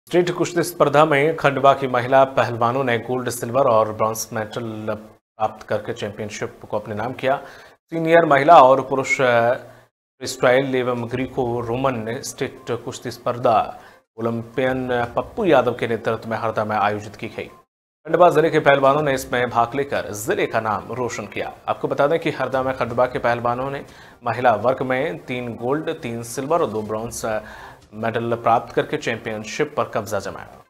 Street कुश्ती स्पर्धा में खंडवा की महिला पहलवानों ने गोल्ड, सिल्वर और ब्रॉन्ज मेडल प्राप्त करके चैंपियनशिप को अपने नाम किया। सीनियर महिला और पुरुष फ्रीस्टाइल एवं ग्रीको रोमन स्ट्रीट कुश्ती स्पर्धा ओलंपियन पप्पू यादव के नेतृत्व में हरदा में आयोजित की गई। खंडवा जिले के पहलवानों ने इसमें भाग लेकर जिले का नाम रोशन किया। आपको बता दें कि हरदा में खंडवा के पहलवानों ने महिला वर्ग में 3 गोल्ड, 3 सिल्वर और 2 ब्रॉन्ज मेडल प्राप्त करके चैंपियनशिप पर कब्जा जमाया।